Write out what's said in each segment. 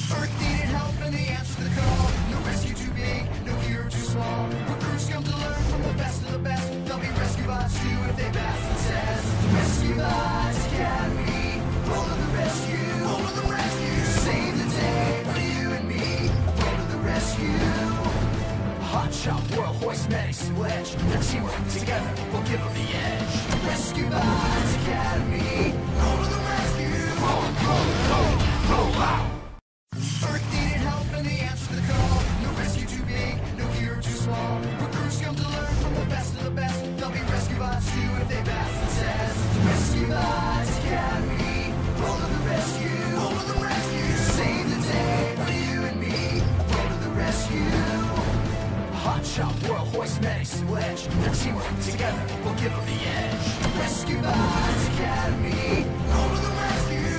Earth needed help and the answer to the call. No rescue too big, no hero too small. Recruits come to learn from the best of the best. They'll be rescue bots too if they pass the test. Rescue Bots Academy, roll to the rescue, roll to the rescue. Save the day for you and me, roll to the rescue. Hot Shot, World, Hoist, Medics, and Wedge. Their teamwork together will give them the edge. Rescue Bots Academy, roll to the rescue. Roll out. Earth needed help and the answer to the call. No rescue too big, no hero too small. Recruits come to learn from the best of the best. They'll be rescue bots too if they pass the test. Rescue Bots Academy, roll to the rescue, roll to the rescue. Save the day for you and me, roll to the rescue. Hot Shot, World, Hoist, Medics, and Wedge. Their teamwork together will give them the edge. Rescue Bots Academy, roll to the rescue.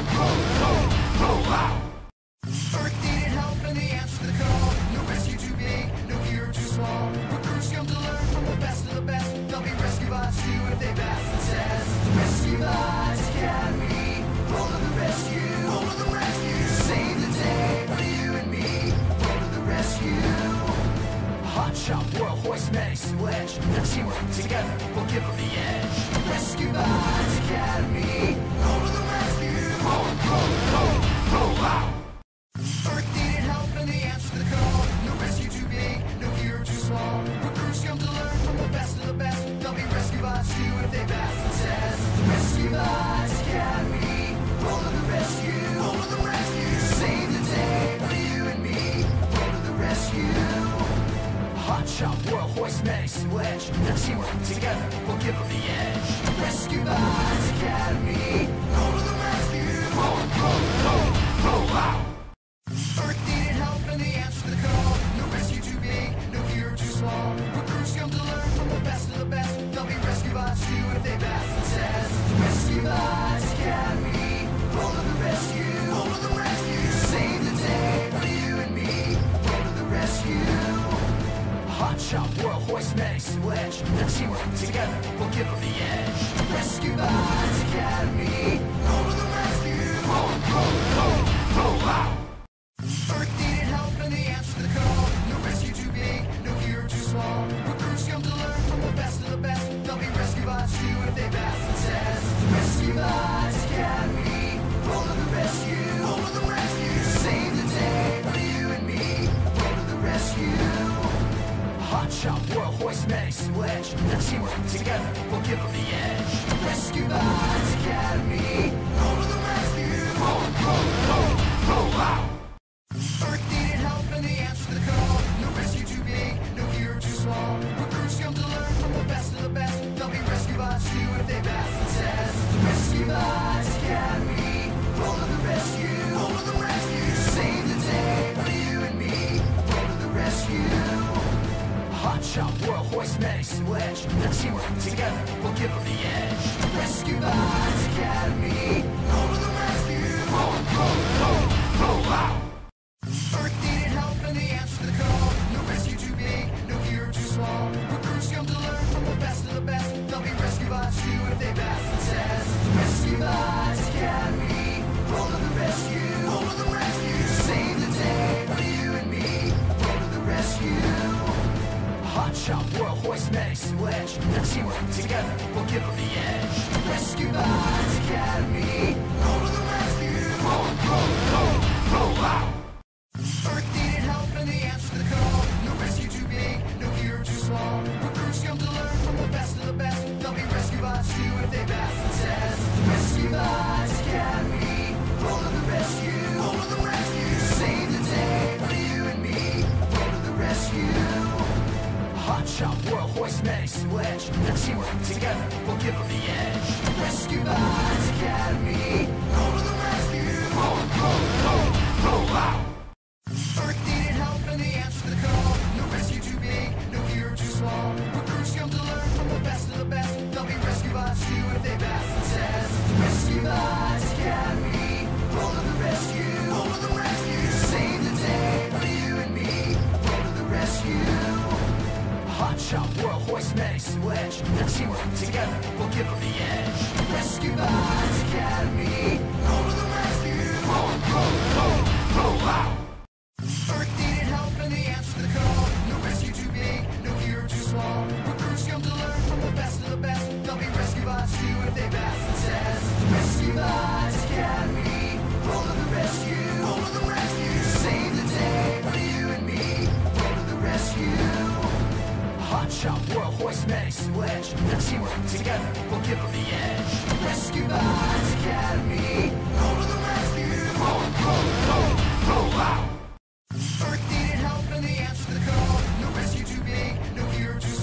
Roll out. Earth needed help and the answer to the call. No rescue too big, no hero too small. Recruits come to learn from the best of the best. They'll be rescue bots too if they pass the test. Rescue Bots Academy, roll to the rescue, roll to the rescue. Save the day for you and me, roll to the rescue. Hot Shot, World, Hoist, Medics, and Wedge. Their teamwork together will give them the edge. Rescue Bots Academy, roll to the rescue. Roll out. Earth needed help and the answer to the call. No rescue too big, no hero too small. Recruits come to learn from the best of the best. They'll be rescue bots too if they pass the test. Rescue Bots Academy, roll to the rescue, roll to the rescue. Save the day for you and me, roll to the rescue. Hot Shot, World, Hoist, Medics, and Wedge. Their teamwork together will give them the edge. Rescue Bots Academy, roll to the rescue. Roll out. Earth needed help and the answer to the call. No rescue too big, no hero too small. Recruits come to learn from the best of the best. They'll be rescue bots too if they pass the test. Rescue Bots Academy, roll to the rescue, roll to the rescue. Save the day for you and me, roll to the rescue. Hot Shot, World, Hoist, Medics, and Wedge. Their teamwork together will give them the edge. Rescue Bots Academy, roll to the rescue. Roll out. Earth needed help and the answer to the call. No rescue too big, no hero too small. Recruits come to learn from the best of the best. They'll be rescue bots too if they pass the test. Rescue Bots Academy, roll to the rescue, roll to the rescue. Save the day for you and me, roll to the rescue. Hot Shot, World, Hoist, Medics, and Wedge. Their teamwork together will give them the edge. Rescue Bots Academy, roll to the rescue. Roll out. Earth needed help and the answer to the call. No rescue too big, no hero too small. Recruits come to learn from the best of the best. They'll be rescue bots too if they pass the test. Rescue Bots Academy, roll to the rescue, roll to the rescue. Save the day for you and me, roll to the rescue. Hot Shot, World, Hoist, Medics, and Wedge. Their teamwork together will give them the edge. Rescue Bots Academy, roll to the rescue. Roll out. Earth needed help and the answer to the call. No rescue too big, no hero too small. Recruits come to learn from the best of the best. They'll be rescue bots too if they pass the test. Rescue Bots Academy, roll to the rescue, roll to the rescue. Save the day for you and me, roll to the rescue. Hot Shot, World, Hoist, Medics, and Wedge. Their teamwork together will give them the edge. Rescue Bots Academy, roll to the rescue. Roll out. Earth needed help and the answer to the call. No rescue too big, no hero too small. Recruits come to learn from the best of the best. They'll be rescue bots too if they pass the test. Rescue Bots Academy, roll to the rescue, roll to the rescue. Save the day for you and me, roll to the rescue. Hot Shot, World, Hoist, Medics, and Wedge. Their teamwork together shop, world hoist medics and wedge. The teamwork together will give them the edge. Rescue bots,